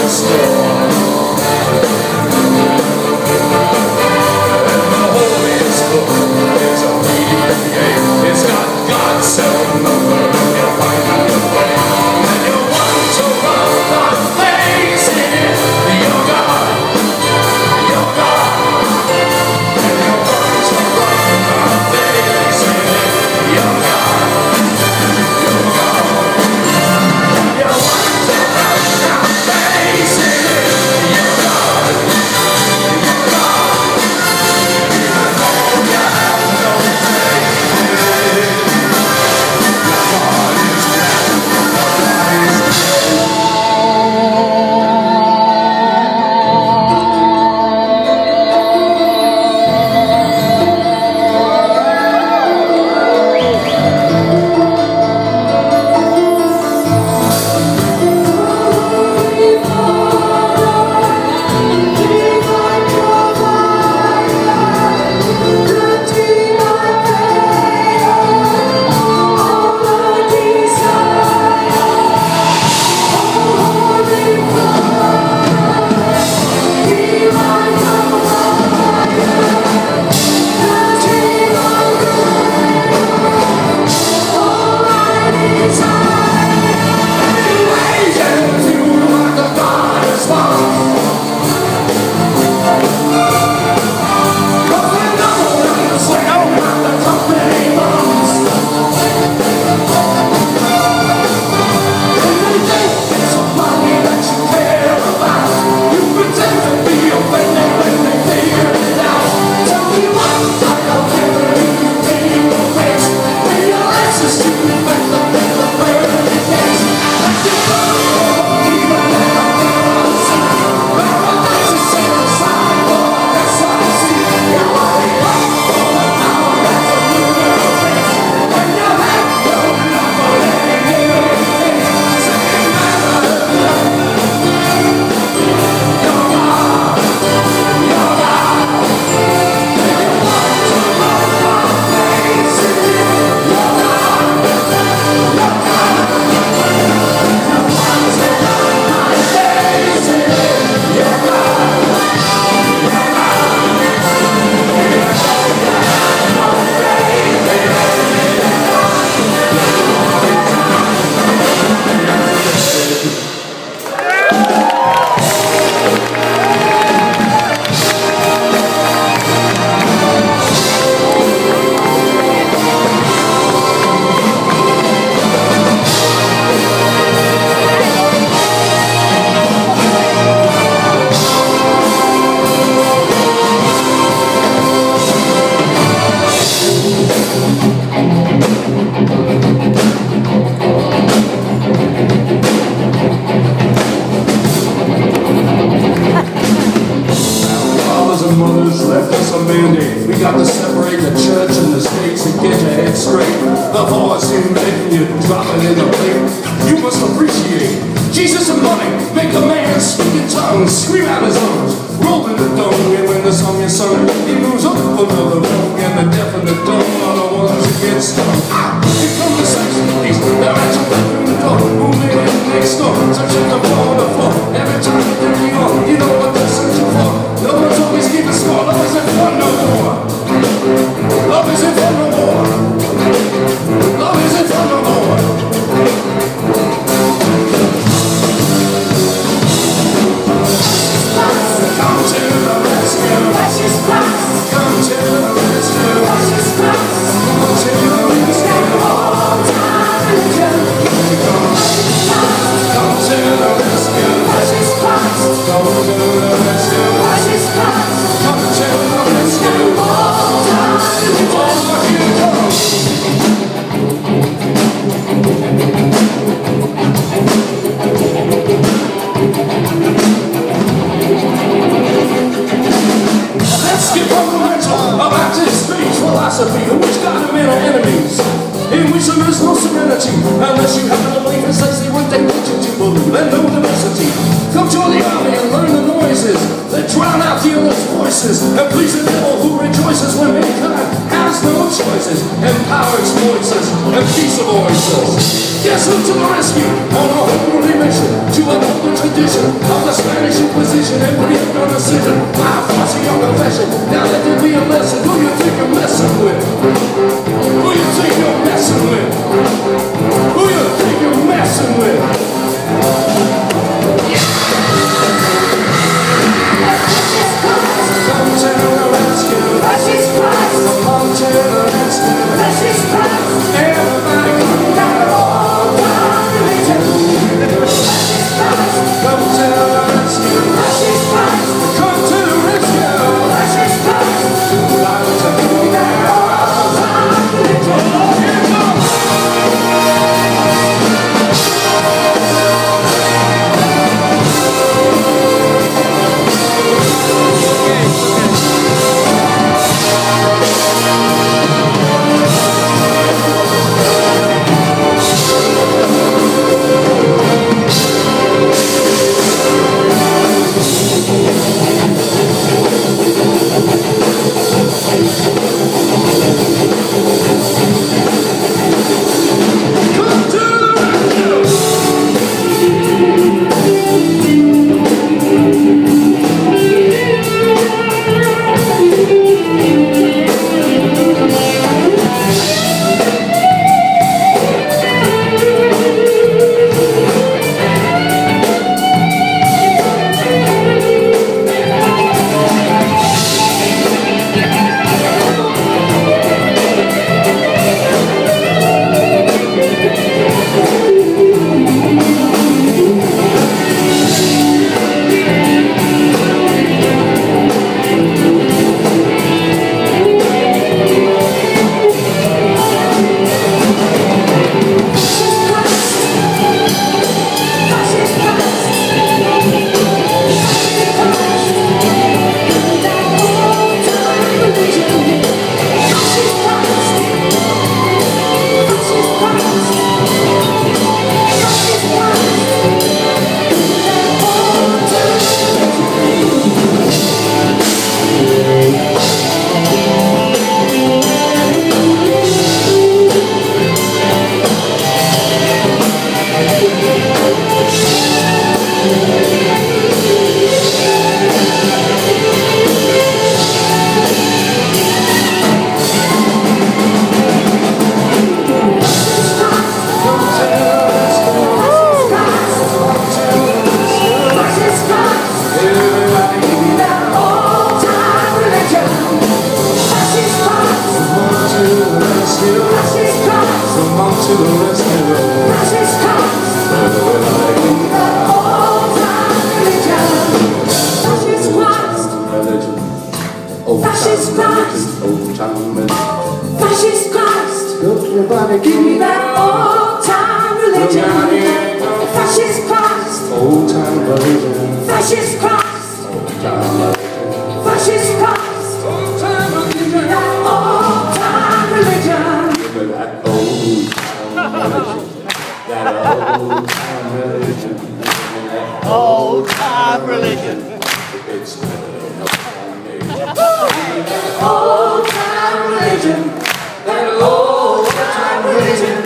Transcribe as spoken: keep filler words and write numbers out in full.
Guess who to the rescue on a holy mission to uphold the tradition of the Spanish Inquisition and breathe on the city. My fussy your confession. Now let there be a lesson. Who you think you're messing with? Who you think you're messing with? Who you think you're messing with? Come to the rescue. Fascist Christ. Come to the rescue. Fascist Christ. Everybody come down all down religion. Fascist Christ. Come to the rescue. Fascist Christ. Come to the rescue. Fascist Christ. Like to come down all down religion. Here it goes. Fascist Christ, old time religion. Fascist Christ, everybody give me that old time religion. Fascist Christ, Old time religion. Fascist Christ, Old time religion. Fascist Christ, Old time religion. that old time religion. Give me that old time religion. That old time religion. Old time religion. It's Old time religion, that old time religion.